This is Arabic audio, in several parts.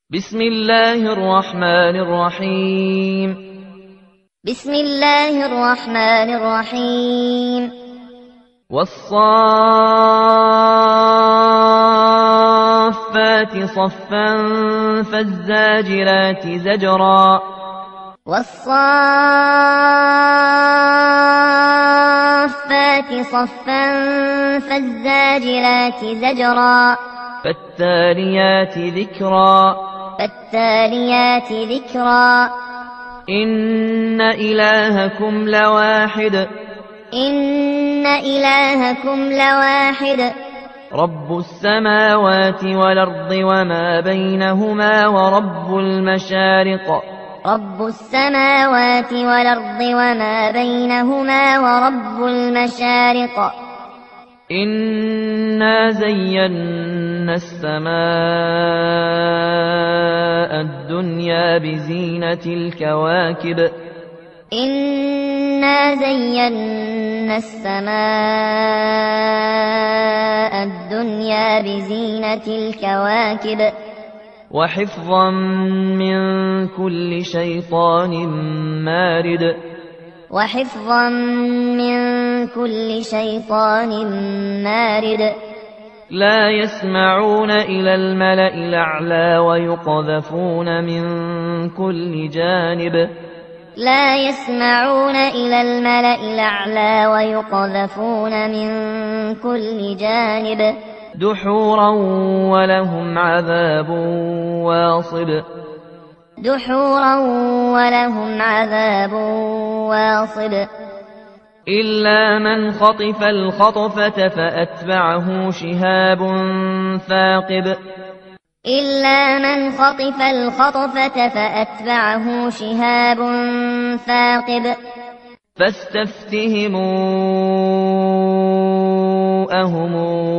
بسم الله الرحمن الرحيم. بسم الله الرحمن الرحيم. والصافات صفا فالزاجرات زجرا. والصافات صفا فالزاجرات زجرا. فالتاليات ذكرا. فالتاليات ذكرا. إن إلهكم لواحد. إن إلهكم لواحد. رب السماوات والأرض وما بينهما ورب المشارق. رب السماوات والأرض وما بينهما ورب المشارق. إنا زينا السماء الدنيا بزينة الكواكب. إنا زينا السماء الدنيا بزينة الكواكب. وحفظا من كل شيطان مارد. وحفظا من كل شيطان مارد. لا يسمعون إلى الملأ الأعلى ويقذفون من كل جانب. لا يسمعون إلى الملأ الأعلى ويقذفون من كل جانب. دحورا ولهم عذاب واصب. دحورا ولهم عذاب واصب. إلا من خطف الخطفة فأتبعه شهاب ثاقب. إلا من خطف الخطفة فأتبعه شهاب ثاقب. فاستفتهموا أهم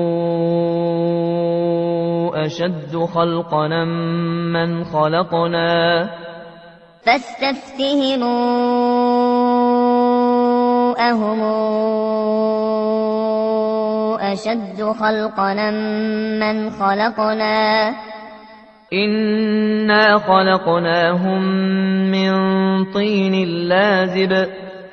أشد خلقنا من خلقنا. فاستفتهموا أهم أشد خلقنا من خلقنا. إنا خلقناهم من طين لازب.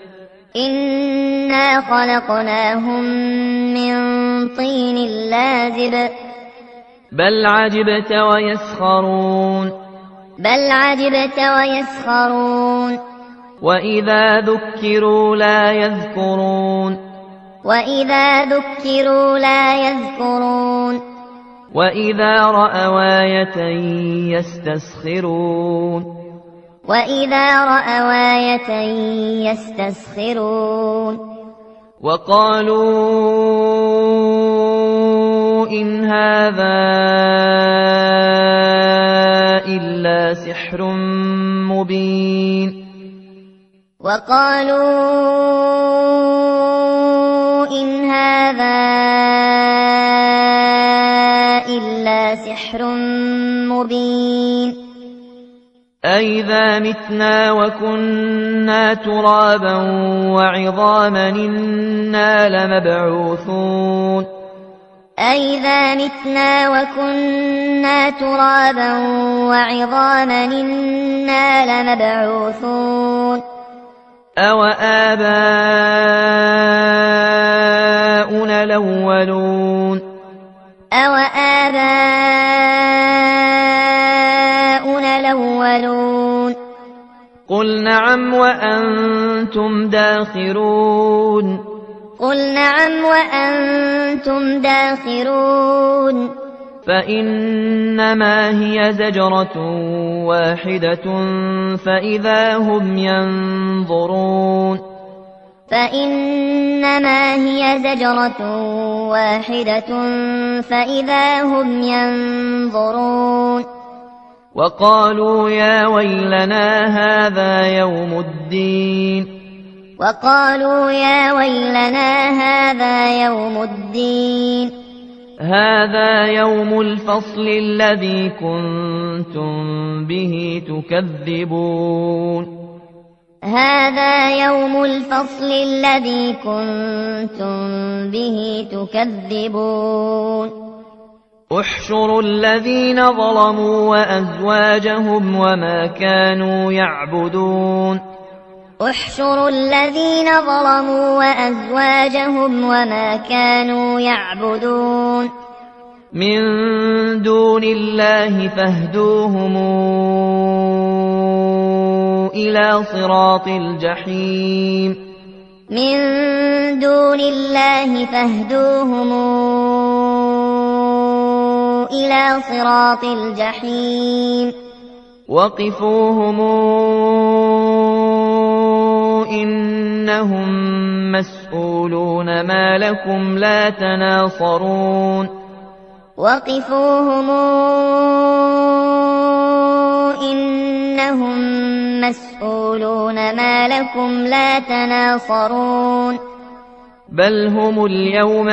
إنا خلقناهم من طين لازب. بل عجبت ويسخرون. بل عجبت ويسخرون. وإذا ذكروا لا يذكرون. وإذا ذكروا لا يذكرون. وإذا رأوا آية يستسخرون. وإذا رأوا آية يستسخرون. وقالوا إن هذا إلا سحر مبين. وقالوا إن هذا إلا سحر مبين. أإذا متنا وكنا ترابا وعظاما إنا لمبعوثون. أإذا متنا وكنا ترابا وعظاما إنا لمبعوثون. أوآباؤنا الأولون. أوآباؤنا الأولون. قل نعم وأنتم داخرون. قل نعم وأنتم داخرون. فإنما هي زجرة واحدة فإذا هم ينظرون. فإنما هي زجرة واحدة فإذا هم ينظرون. وقالوا يا ويلنا هذا يوم الدين. وقالوا يا ويلنا هذا يوم الدين. هذا يوم الفصل الذي كنتم به تكذبون. هذا يوم الفصل الذي كنتم به تكذبون. احشروا الذين ظلموا وأزواجهم وما كانوا يعبدون احشروا الذين ظلموا وأزواجهم وما كانوا يعبدون من دون الله فاهدوهم إلى صراط الجحيم من دون الله فاهدوهم إلى صراط الجحيم وقفوهم إنهم مسؤولون ما لكم لا تناصرون وقفوهم إنهم مسؤولون ما لكم لا تناصرون بل هم اليوم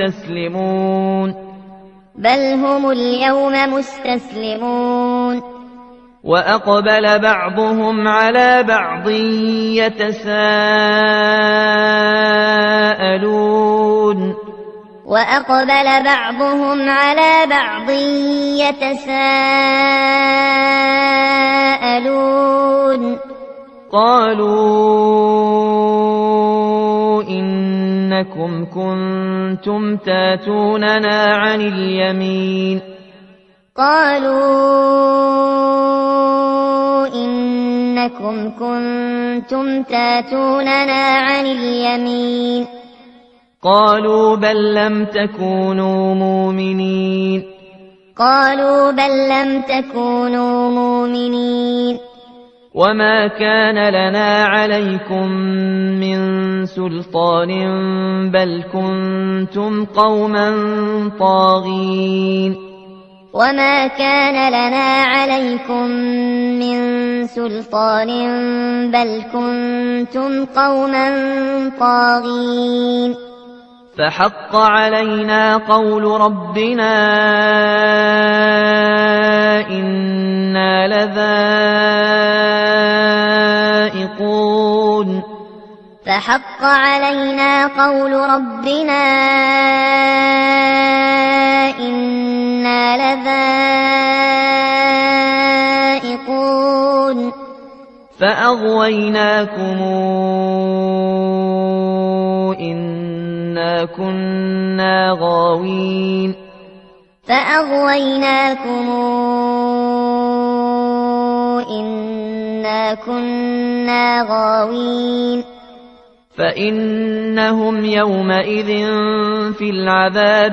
مستسلمون وأقبل بعضهم على بعض يتساءلون قالوا إنكم كنتم تاتوننا عن اليمين قالوا بل لم تكونوا مؤمنين وما كان لنا عليكم من سلطان بل كنتم قوما طاغين وما كان لنا عليكم من سلطان بل كنتم قوما طاغين فحق علينا قول ربنا إنا لذائقون فحق علينا قول ربنا إنا لذائقون فأغويناكم إنا كنا غاوين فإنهم يومئذ في العذاب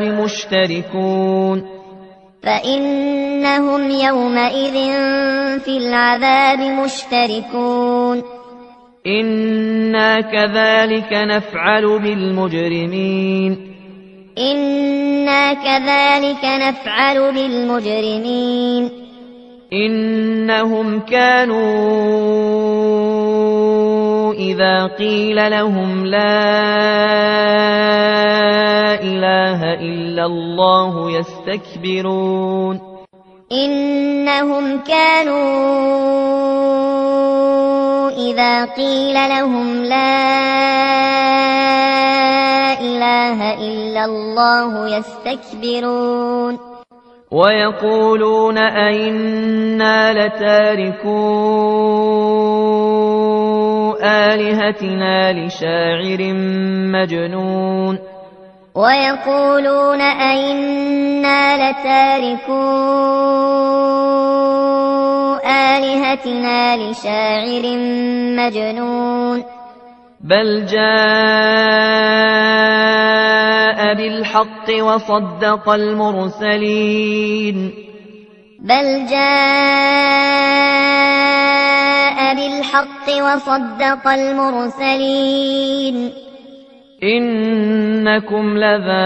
مشتركون إنا كذلك نفعل بالمجرمين إنهم كانوا إذا قيل لهم لا إله إلا الله يستكبرون إذا قيل لهم لا إله إلا الله يستكبرون ويقولون أئنا لتاركو آلهتنا لشاعر مجنون ويقولون أئنا لتاركو آلهتنا لشاعر مجنون بل جاء بالحق وصدق المرسلين إنكم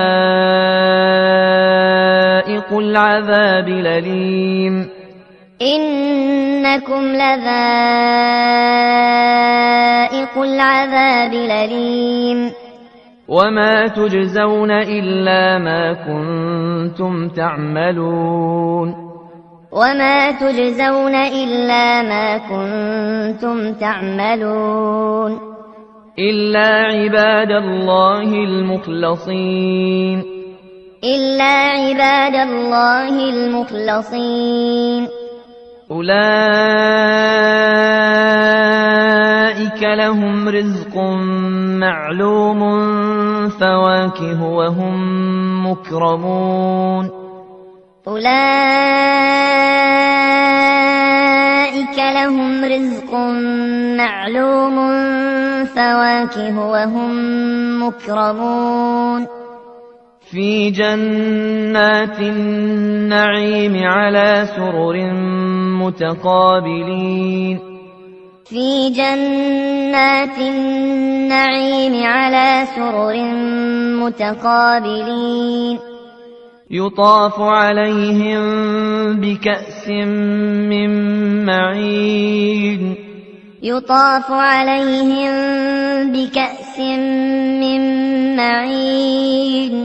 لذائق العذاب الأليم وما تجزون إلا ما كنتم تعملون إلا عباد الله المخلصين إلا عباد الله المخلصين أولئك لهم رزق معلوم فواكه وهم مكرمون أولئك لهم رزق معلوم فواكه وهم مكرمون في جنات النعيم على سرر متقابلين في جنات النعيم على سرر متقابلين يطاف عليهم بكأس من معين يطاف عليهم بكأس من معين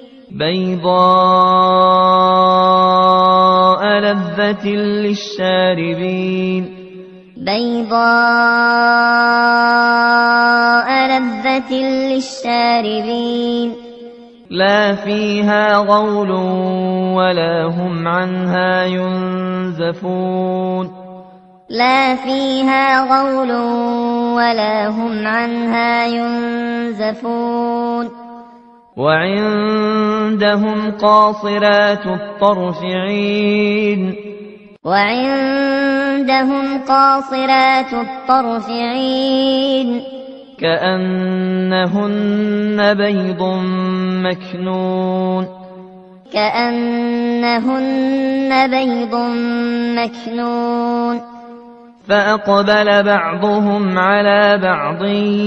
بيضاء لذة للشاربين بيضاء لذة للشاربين لا فيها غول ولا هم عنها ينزفون لا فيها غول ولا هم عنها ينزفون وعندهم قاصرات الطرف عين وعندهم قاصرات الطرف عين كأنهن بيض مكنون كأنهن بيض مكنون فأقبل بعضهم على بعض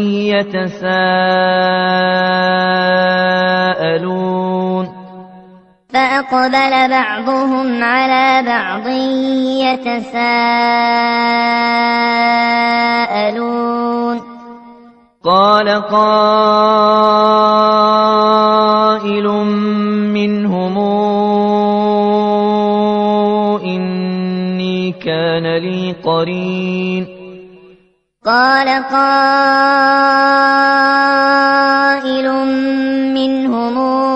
يتساءلون فأقبل بعضهم على بعض يتساءلون قال قائل منهم إني كان لي قرين قال قائل منهم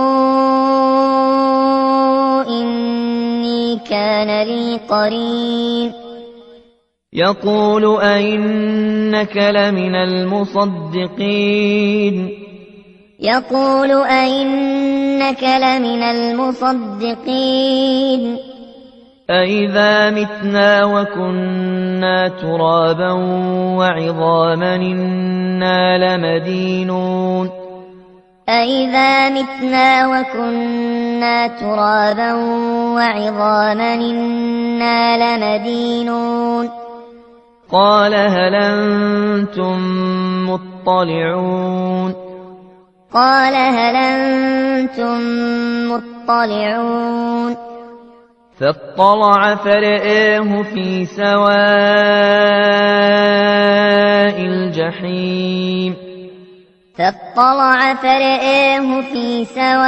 إني كان لي قرين يقول أئنك لمن المصدقين يقول أئنك لمن المصدقين أئذا متنا وكنا ترابا وعظاما إنا لمدينون أئذا متنا وكنا ترابا وعظاما إنا لمدينون قال هل أنتم مطلعون قال هل أنتم مطلعون فاطلع فرآه في سواء الجحيم فاطلع فرآه في سواء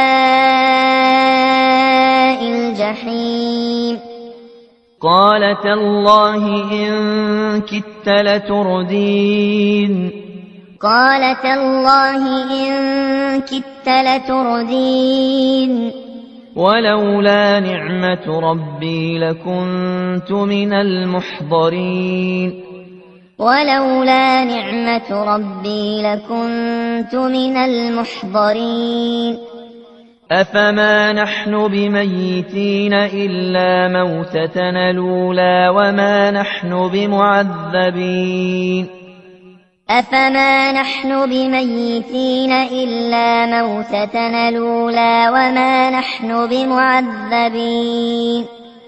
الجحيم قال تالله إن كدت لتردين قال تالله إن كدت لتردين ولولا نعمة ربي لكنت من المحضرين ولولا نعمة ربي لكنت من المحضرين أفما نحن بميتين إلا موتتنا الأولى وما نحن بمعذبين أفما نحن بميتين إلا موتتنا الأولى وما نحن بمعذبين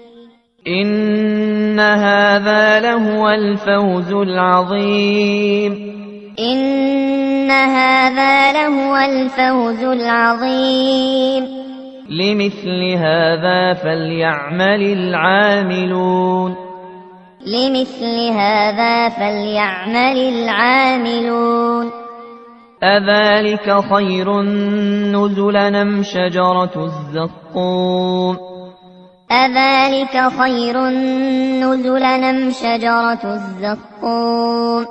إن هذا لهو الفوز العظيم إن هذا لهو الفوز العظيم لمثل هذا فليعمل العاملون لمثل هذا فليعمل العاملون أذلك خير نزلا أم شجرة الزقوم أذلك خير نزلا أم شجرة الزقوم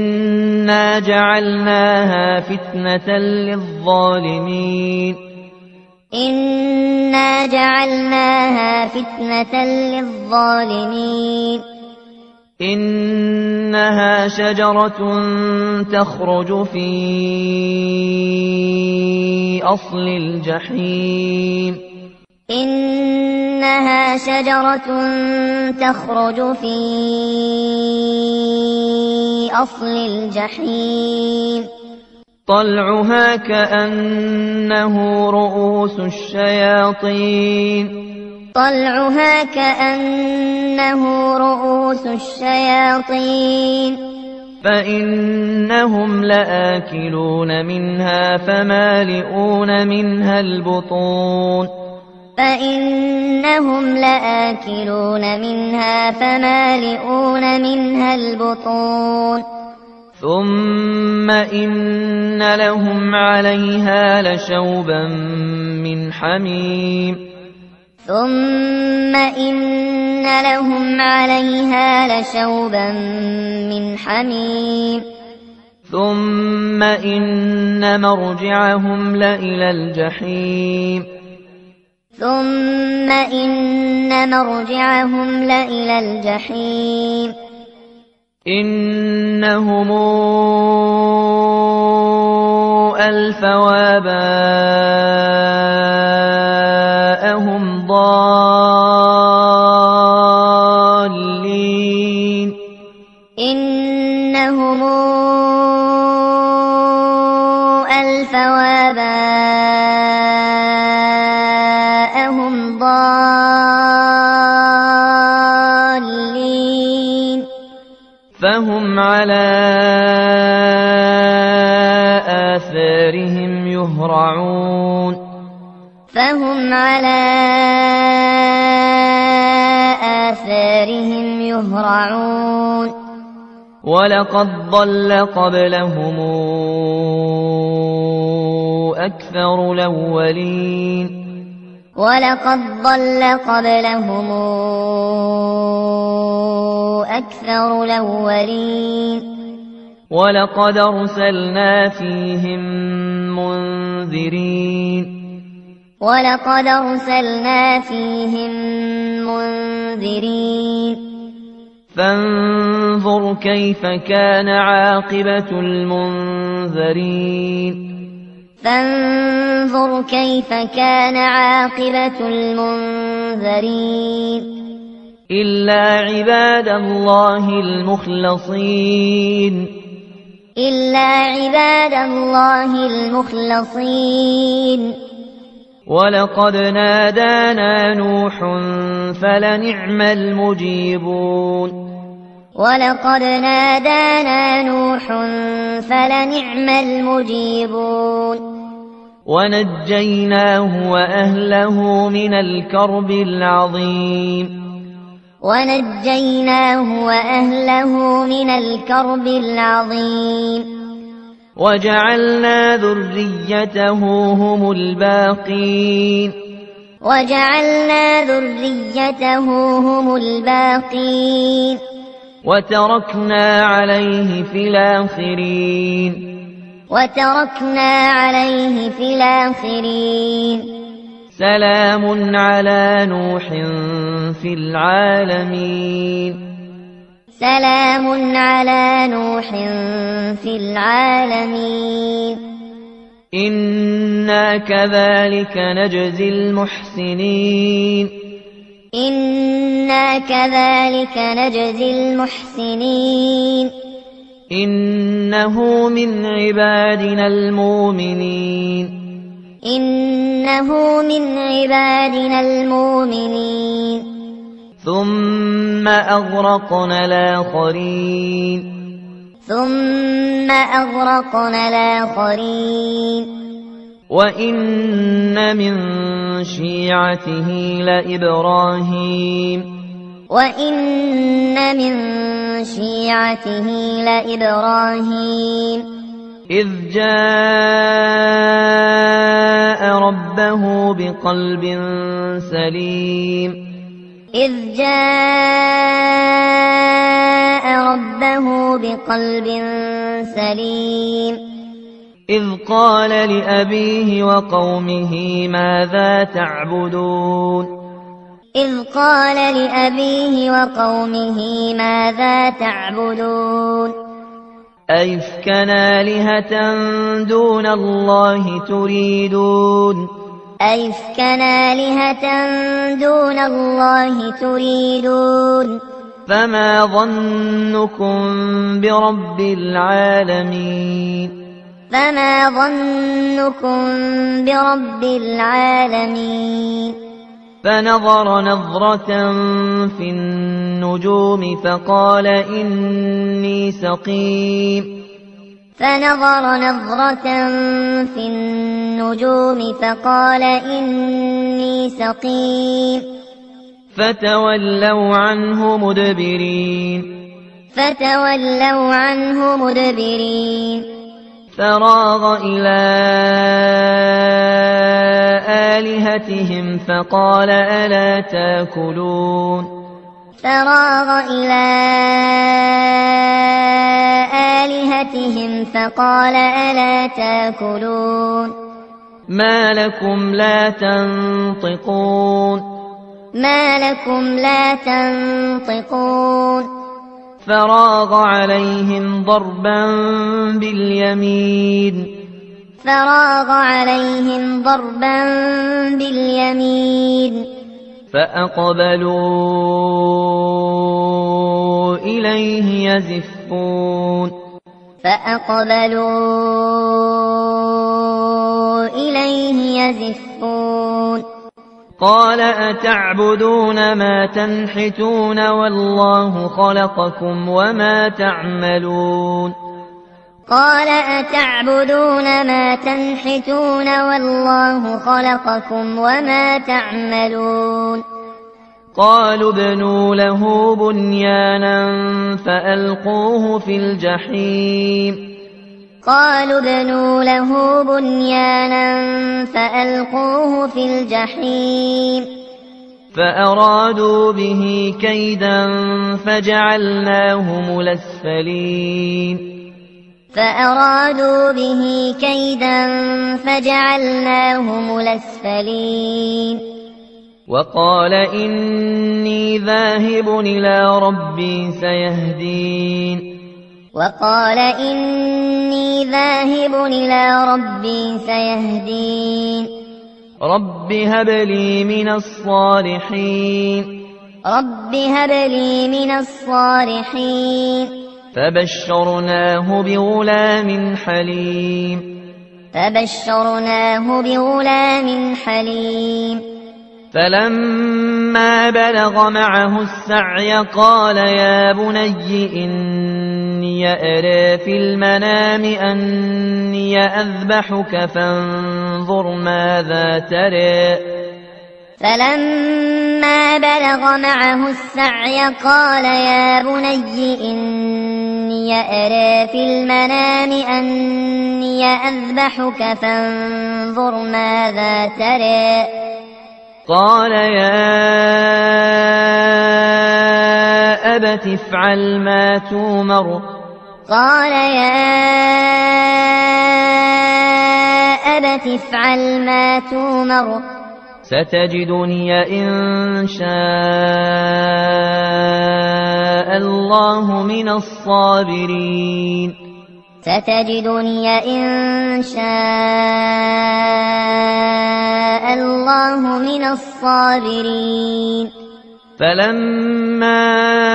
إنا جعلناها فتنة للظالمين إنا جعلناها فتنة للظالمين إنها شجرة تخرج في أصل الجحيم إنها شجرة تخرج في أصل الجحيم طلعها كأنه رؤوس الشياطين طلعها كأنه رؤوس الشياطين فإنهم لآكلون منها فمالئون منها البطون فإنهم لآكلون منها فمالئون منها البطون ثم إن لهم عليها لشوبا من حميم ثم إن لهم عليها لشوبا من حميم ثم إن مرجعهم لإلى الجحيم ثم إن مرجعهم لإلى الجحيم إنهم ألفوا آباءهم ضالين إنهم ألفوا آباءهم ضالين فهم على آثارهم يهرعون فهم على آثارهم يهرعون ولقد ضل قبلهم أكثر الأولين ولقد ضل قبلهم أكثر الأولين ولقد أرسلنا فيهم منذرين ولقد أرسلنا فيهم منذرين فانظر كيف كان عاقبة المنذرين فانظر كيف كان عاقبة المنذرين إلا عباد الله المخلصين إلا عباد الله المخلصين ولقد نادانا نوح فلنعم المجيبون ولقد نادانا نوح فلنعم المجيبون ونجيناه وأهله من الكرب العظيم ونجيناه وأهله من الكرب العظيم وجعلنا ذريته هم الباقين وجعلنا ذريته هم الباقين وتركنا عليه في الآخرين وتركنا عليه في الآخرين سلام على نوح في العالمين سلام على نوح في العالمين إنا كذلك نجزي المحسنين إنا كذلك نجزي المحسنين إنه من عبادنا المؤمنين إنه من عبادنا المؤمنين ثم أغرقنا الآخرين ثم أغرقنا الآخرين وإن من شيعته لإبراهيم وإن من شيعته لإبراهيم إذ جاء ربه بقلب سليم إذ جاء ربه بقلب سليم إذ قال لأبيه وقومه ماذا تعبدون إذ قال لأبيه وقومه ماذا تعبدون أئفكا آلهة دون الله تريدون أئفكا آلهة دون الله تريدون فما ظنكم برب العالمين فما ظنكم برب العالمين فنظر نظرة في النجوم فقال إني سقيم فنظر نظرة في النجوم فقال إني سقيم فتولوا عنه مدبرين فتولوا عنه مدبرين فراغ إلى آلهتهم فقال ألا تاكلون فراغ إلى آلهتهم فقال ألا تاكلون ما لكم لا تنطقون ما لكم لا تنطقون فراغ عليهم ضربا باليمين فراغ عليهم ضربا باليمين فأقبلوا إليه يزفون فأقبلوا إليه يزفون قال أتعبدون ما تنحتون والله خلقكم وما تعملون قال أتعبدون ما تنحتون والله خلقكم وما تعملون قالوا ابنوا له بنيانا فألقوه في الجحيم قالوا ابنوا له بنيانا فألقوه في الجحيم فأرادوا به كيدا فجعلناهم الأسفلين فأرادوا به كيدا فجعلناهم الأسفلين وقال إني ذاهب إلى ربي سيهدين وقال إني ذاهب إلى ربي سيهدين رب هب لي من الصالحين رب هب لي من الصالحين فبشرناه بغلام حليم فبشرناه بغلام حليم فلما بلغ معه السعي قال يا بني إني أرى في المنام أني أذبحك فانظر ماذا ترى فلما بلغ معه السعي قال يا بني إني أرى في المنام أني أذبحك فانظر ماذا ترى قال يا أبت افعل ما تؤمر قال يا أبت افعل ما تؤمر ستجدني إن شاء الله من الصابرين ستجدني إن شاء الله من الصابرين فلما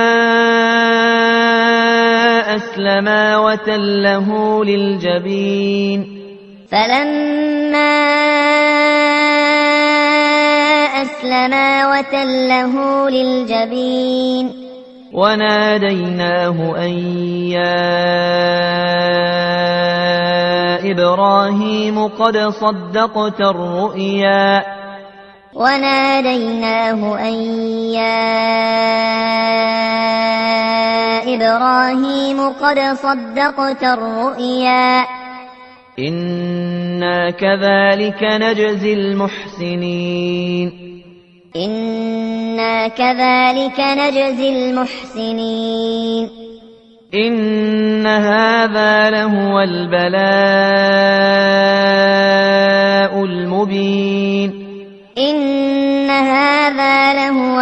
أسلما وتله للجبين فلما أسلما وتله للجبين وناديناه أن يا إبراهيم قد صدقت الرؤيا وناديناه أن يا إبراهيم قد صدقت الرؤيا إنا كذلك نجزي المحسنين إنا كذلك نجزي المحسنين إن هذا لهو البلاء المبين إن هذا لهو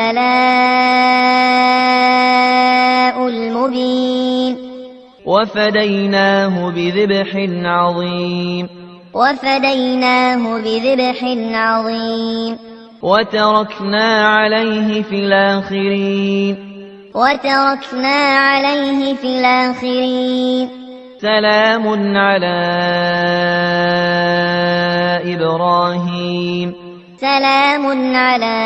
البلاء المبين وفديناه بذبح عظيم وفديناه بذبح عظيم وتركنا عليه في الآخرين وتركنا عليه في الآخرين سلام على إبراهيم سلام على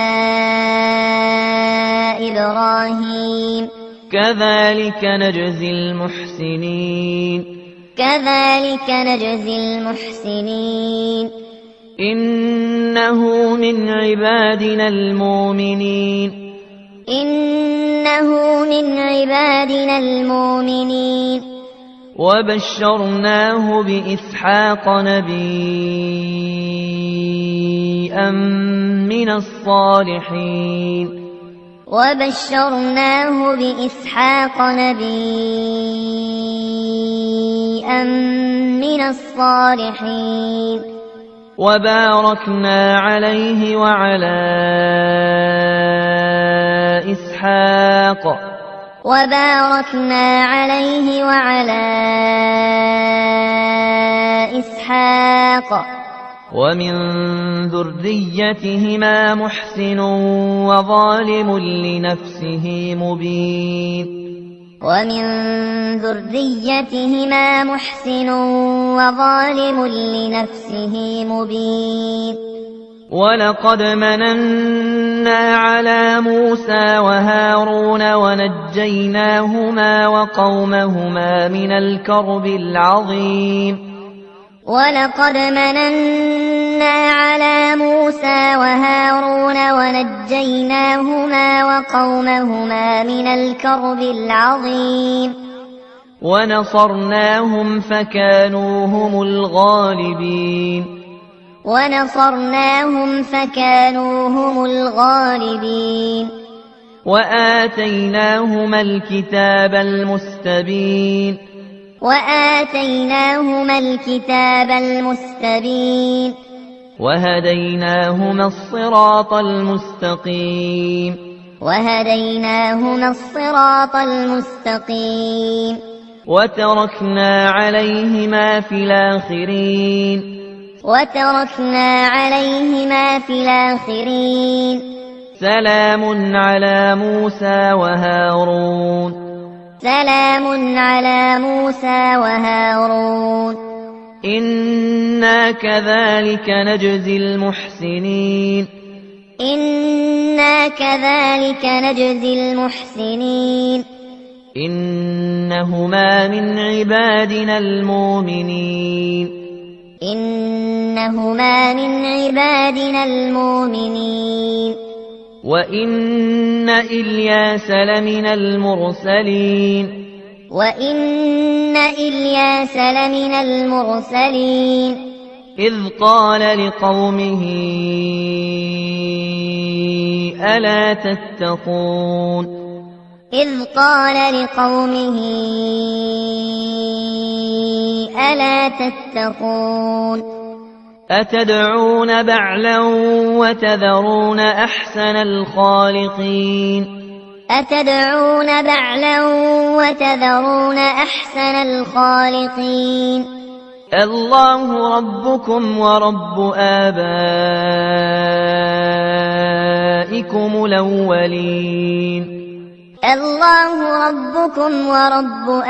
إبراهيم كذلك نجزي المحسنين كذلك نجزي المحسنين إنه من عبادنا المؤمنين إنه من عبادنا المؤمنين وبشرناه بإسحاق نبيا من الصالحين وبشرناه بإسحاق نبيا من الصالحين وباركنا عليه وعلى إسحاق وباركنا عليه وعلى إسحاق ومن ذريتهما محسن وظالم لنفسه مبين ومن ذريتهما محسن وظالم لنفسه مبين ولقد مننا على موسى وهارون ونجيناهما وقومهما من الكرب العظيم ولقد مننا على موسى وهارون ونجيناهما وقومهما من الكرب العظيم ونصرناهم فكانوا هم الغالبين ونصرناهم فكانوا هم الغالبين وآتيناهما الكتاب المستبين وآتيناهما الكتاب المستبين وهديناهما الصراط المستقيم وهديناهما الصراط المستقيم وتركنا عليهما في الآخرين وتركنا عليهما في الآخرين سلام على موسى وهارون سلام على موسى وهارون إنا كذلك نجزي المحسنين إنا كذلك نجزي المحسنين إنهما من عبادنا المؤمنين إنهما من عبادنا المؤمنين وإن إلياس لمن المرسلين وإن إلياس لمن المرسلين إذ قال لقومه ألا تتقون إذ قال لقومه ألا تتقون أتدعون بعلا وتذرون أحسن الخالقين أتدعون بعلا وتذرون أحسن الخالقين الله ربكم ورب آبائكم الأولين الله ربكم ورب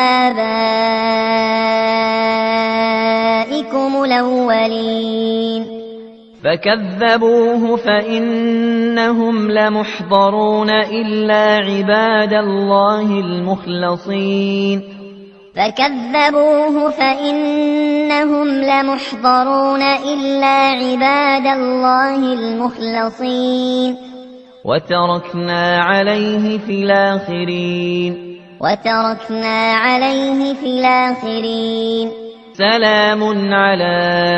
آبائكم الأولين فكذبوه فإنهم لمحضرون إلا عباد الله المخلصين فكذبوه فإنهم لمحضرون إلا عباد الله المخلصين وتركنا عليه في الآخرين وتركنا عليه في الآخرين سلام على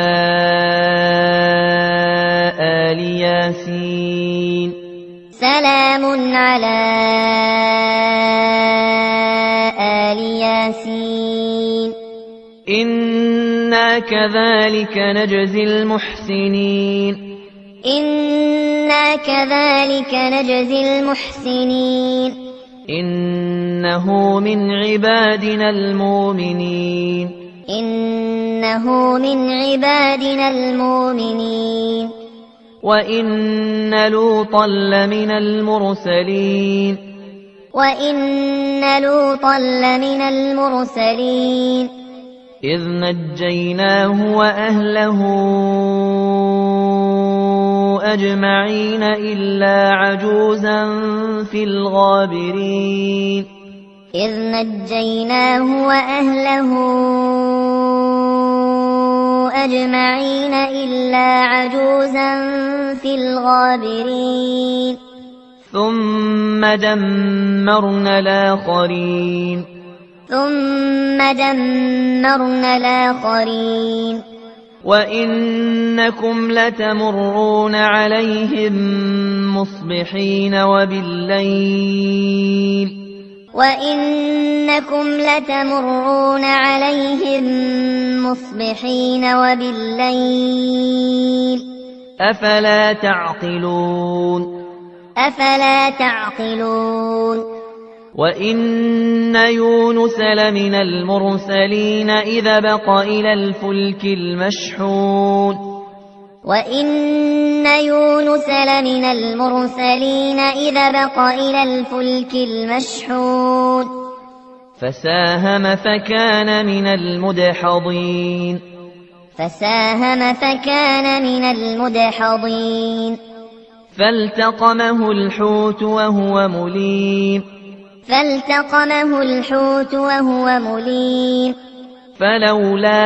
آل ياسين سلام على إنا كذلك نجزي المحسنين إنا كذلك نجزي المحسنين إنه من عبادنا المؤمنين إنه من عبادنا المؤمنين وإن لوطا لمن المرسلين وإن لوطا لمن المرسلين إذ نجيناه وأهله أجمعين إلا عجوزا في الغابرين إذ نجيناه وأهله أجمعين إلا عجوزا في الغابرين ثم دمرنا الآخرين ثم دمرنا الآخرين وإنكم لتمرون عليهم مصبحين وبالليل وإنكم لتمرون عليهم مصبحين وبالليل أفلا تعقلون أفلا تعقلون وإن يونس لمن المرسلين إذا بق إلى الفلك المشحون وإن يونس لمن المرسلين إذا بق إلى الفلك المشحون فساهم فكان من المدحضين فساهم فكان من المدحضين فالتقمه الحوت وهو مليم فالتقمه الحوت وهو مليم فلولا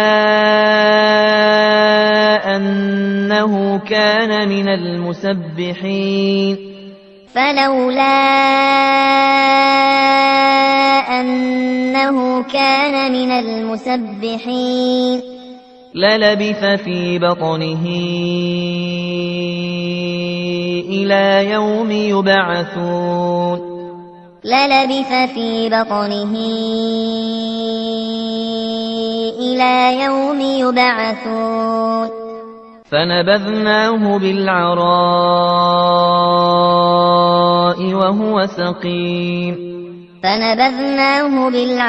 أنه كان من المسبحين فلولا أنه كان من المسبحين للبث في بطنه إلى يوم يبعثون للبث في بطنه إلى يوم يبعثون فنبذناه بالعراء وهو سقيم فنبذناه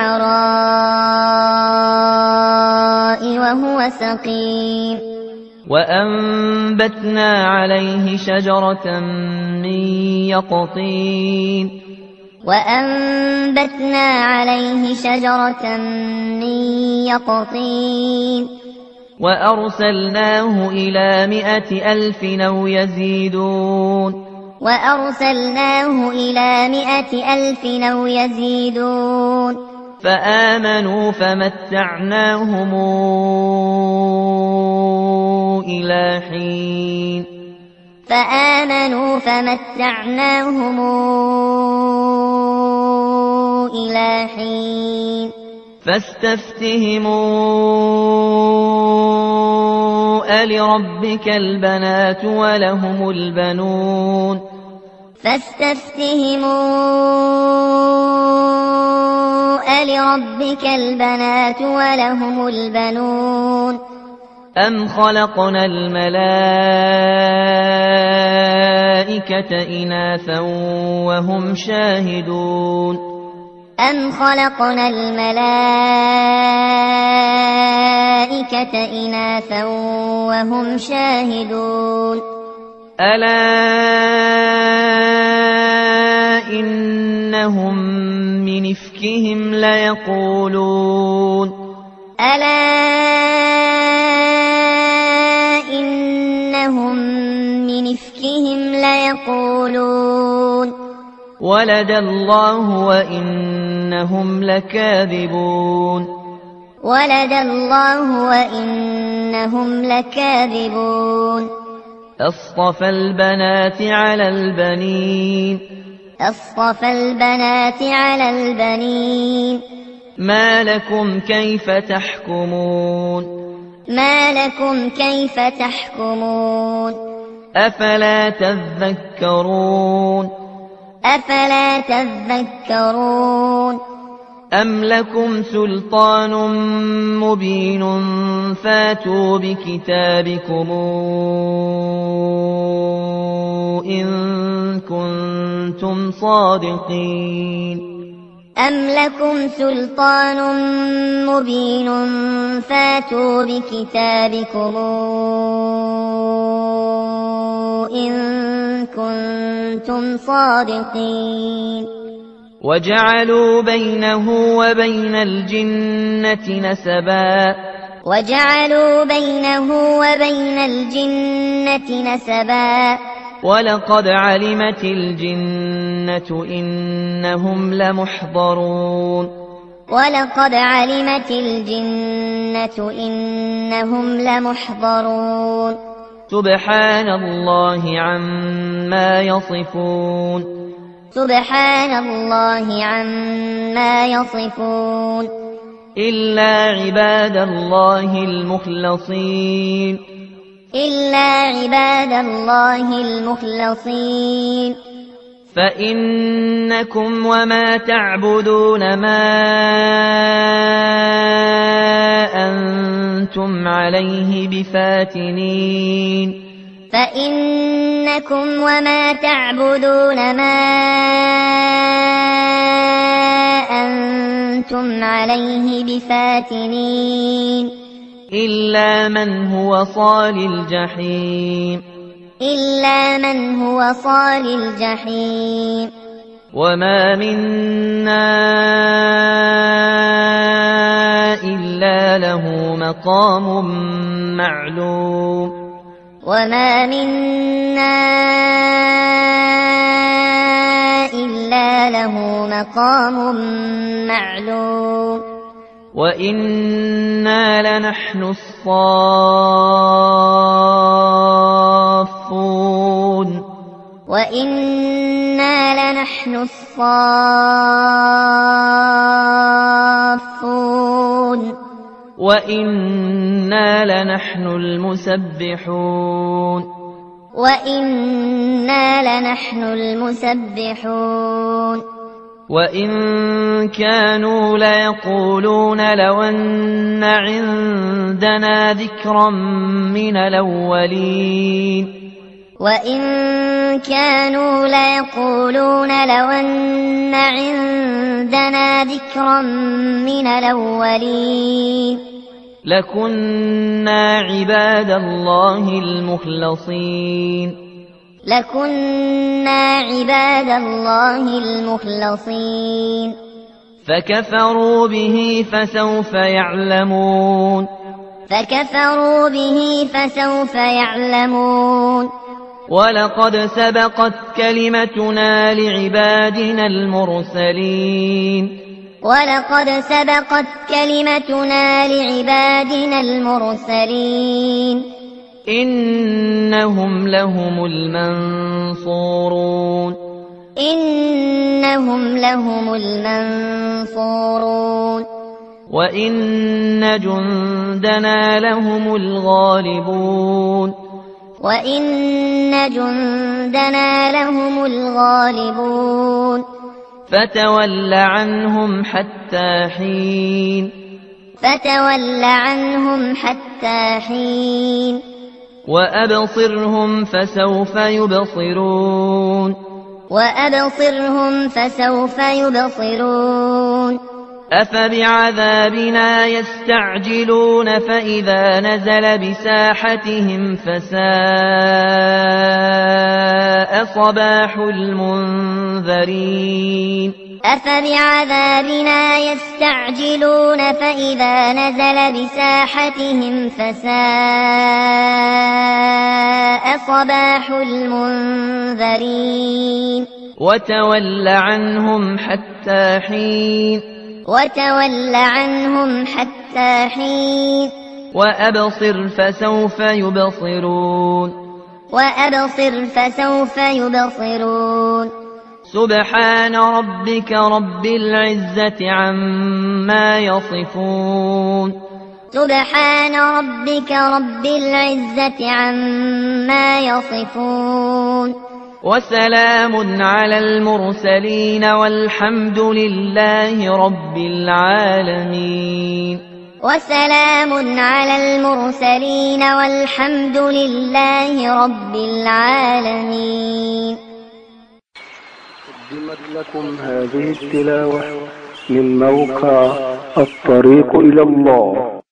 بالعراء وهو سقيم وأنبتنا عليه شجرة من يقطين وأنبتنا عليه شجرة من يقطين وأرسلناه إلى 100,000 أو يزيدون وأرسلناه إلى 100,000 أو يزيدون فآمنوا فمتعناهم إلى حين فآمنوا فمتعناهم إلى حين فاستفتهموا ألربك البنات ولهم البنون فاستفتهموا ألربك البنات ولهم البنون أم خلقنا الملائكة إناثا وهم شاهدون أم خلقنا الملائكة إناثا وهم شاهدون ألا إنهم من إفكهم ليقولون ألا إنهم من إفكهم ليقولون ولد الله وإنهم لكاذبون ولد الله وإنهم لكاذبون أصطفى البنات على البنين أصطفى البنات على البنين ما لكم كيف تحكمون ما لكم كيف تحكمون أفلا تذكرون أفلا تذكرون أم لكم سلطان مبين فاتوا بكتابكم إن كنتم صادقين أم لكم سلطان مبين فاتوا بكتابكم إن كنتم صادقين وجعلوا بينه وبين الجنة نسبا ولقد علمت الجنة إنهم لمحضرون سبحان الله عما يصفون إلا عباد الله المخلصين فإنكم وما تعبدون ما أنتم عليه بفاتنين إلا من هو صال الجحيم وما منا إلا له مقام معلوم وإنا لنحن الصافون وإنا لنحن المسبحون وإن كانوا ليقولون لو أن عندنا ذكرا من الأولين لكنا عباد الله المخلصين فكفروا به فسوف يعلمون ولقد سبقت كلمتنا لعبادنا المرسلين إنهم لهم المنصورون وإن جندنا لهم الغالبون فتول عنهم حتى حين وأبصرهم فسوف يبصرون أفبعذابنا يستعجلون فإذا نزل بساحتهم فساء صباح المنذرين وتول عنهم حتى حين وأبصر فسوف يبصرون سبحان ربك رب العزة عما يصفون وسلام على المرسلين والحمد لله رب العالمين. وسلام على المرسلين والحمد لله رب العالمين. قدمت لكم هذه التلاوة من موقع الطريق إلى الله.